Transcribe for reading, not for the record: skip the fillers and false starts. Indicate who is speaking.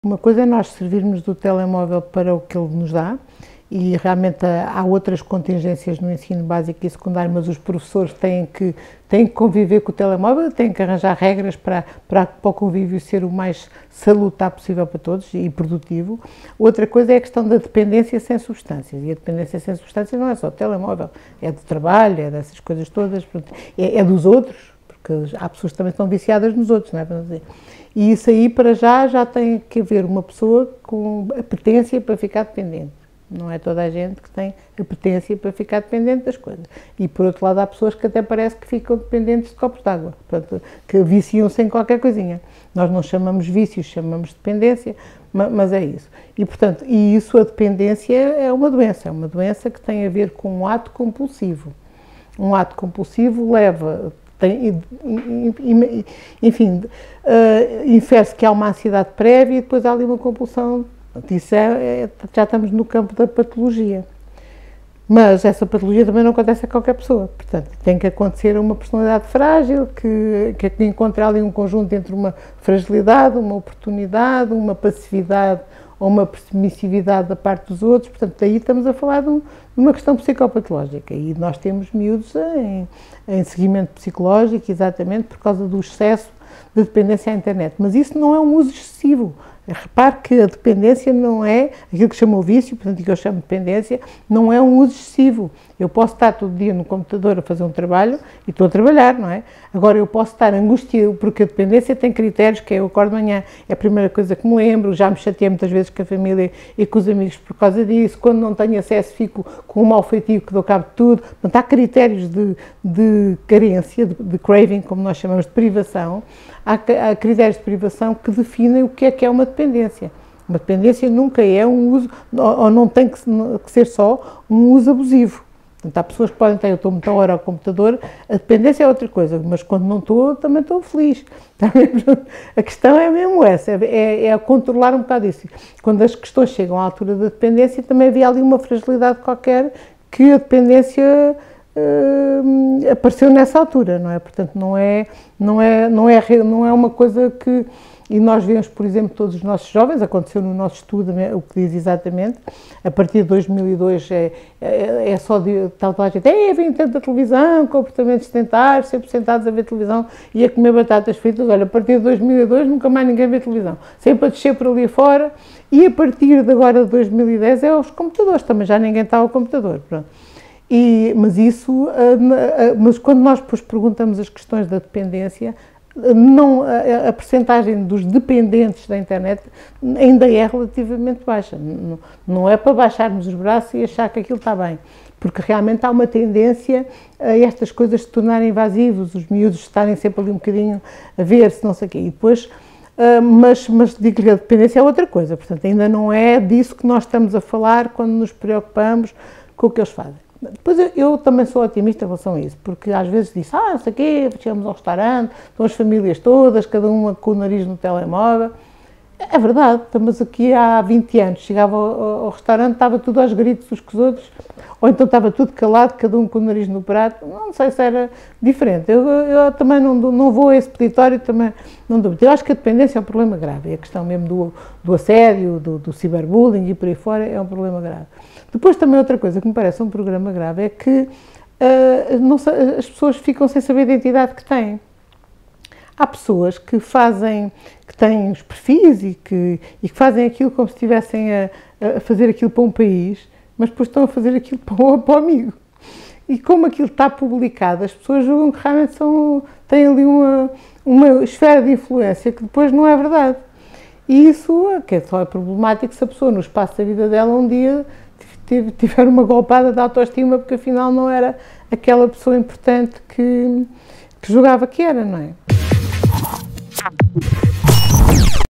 Speaker 1: Uma coisa é nós servirmos do telemóvel para o que ele nos dá, e realmente há outras contingências no ensino básico e secundário, mas os professores têm que conviver com o telemóvel, têm que arranjar regras para o convívio ser o mais salutar possível para todos e produtivo. Outra coisa é a questão da dependência sem substâncias, e a dependência sem substâncias não é só o telemóvel, é do trabalho, é dessas coisas todas, é dos outros, porque há pessoas que também estão viciadas nos outros, não é para dizer. E isso aí, para já tem que haver uma pessoa com apetência para ficar dependente. Não é toda a gente que tem apetência para ficar dependente das coisas. E, por outro lado, há pessoas que até parece que ficam dependentes de copos de água, portanto, que viciam-se em qualquer coisinha. Nós não chamamos vícios, chamamos dependência, mas é isso. E, portanto, a dependência é uma doença que tem a ver com um ato compulsivo. Um ato compulsivo leva... infere-se que há uma ansiedade prévia e depois há ali uma compulsão. Isso já estamos no campo da patologia. Mas essa patologia também não acontece a qualquer pessoa. Portanto, tem que acontecer a uma personalidade frágil, que encontre ali um conjunto entre uma fragilidade, uma oportunidade, uma passividade ou uma permissividade da parte dos outros. Portanto, daí estamos a falar de uma questão psicopatológica. E nós temos miúdos em seguimento psicológico, exatamente por causa do excesso de dependência à internet. Mas isso não é um uso excessivo. Repare que a dependência não é aquilo que chama o vício, portanto, que eu chamo de dependência, não é um uso excessivo. Eu posso estar todo dia no computador a fazer um trabalho e estou a trabalhar, não é? Agora, eu posso estar angustiado, porque a dependência tem critérios, que é eu acordo de manhã, é a primeira coisa que me lembro, já me chateei muitas vezes com a família e com os amigos por causa disso, quando não tenho acesso fico com um mau feitio que dou cabo de tudo. Portanto, há critérios de carência, de craving, como nós chamamos, de privação, há critérios de privação que definem o que é uma dependência. Uma dependência nunca é um uso, ou não tem que ser só um uso abusivo. Portanto, há pessoas que podem ter, eu estou muita hora ao computador, a dependência é outra coisa, mas quando não estou, também estou feliz. A questão é mesmo essa, é controlar um bocado isso. Quando as questões chegam à altura da dependência, também havia ali uma fragilidade qualquer que a dependência apareceu nessa altura, não é? Portanto, não é uma coisa que... E nós vemos, por exemplo, todos os nossos jovens, aconteceu no nosso estudo o que diz exatamente, a partir de 2002 é só de tal a gente, vem tanto da televisão, comportamentos sedentários, sempre sentados a ver televisão e a comer batatas fritas. Olha, a partir de 2002 nunca mais ninguém vê televisão, sempre a descer por ali fora, e a partir de agora de 2010 é os computadores, também já ninguém está ao computador, pronto. Mas quando nós depois perguntamos as questões da dependência, a percentagem dos dependentes da internet ainda é relativamente baixa. Não é para baixarmos os braços e achar que aquilo está bem, porque realmente há uma tendência a estas coisas se tornarem invasivas, os miúdos estarem sempre ali um bocadinho a ver se não sei o quê, e depois... mas digo que a dependência é outra coisa, portanto ainda não é disso que nós estamos a falar quando nos preocupamos com o que eles fazem. Depois eu também sou otimista em relação a isso, porque às vezes disse, não sei o quê, chegamos ao restaurante, estão as famílias todas, cada uma com o nariz no telemóvel. É verdade, estamos aqui há 20 anos, chegava ao restaurante, estava tudo aos gritos uns com os outros, ou então estava tudo calado, cada um com o nariz no prato, não sei se era diferente. Eu também não vou a esse peditório, também não dúvida. Eu acho que a dependência é um problema grave, e a questão mesmo do assédio, do ciberbullying e por aí fora é um problema grave. Depois também outra coisa que me parece um problema grave é que as pessoas ficam sem saber a identidade que têm. Há pessoas que têm os perfis e que fazem aquilo como se estivessem a fazer aquilo para um país, mas depois estão a fazer aquilo para o amigo. E como aquilo está publicado, as pessoas julgam que realmente têm ali uma esfera de influência que depois não é verdade. E isso só é problemático se a pessoa, no espaço da vida dela, um dia tiver uma golpada de autoestima, porque afinal não era aquela pessoa importante que julgava que era, não é?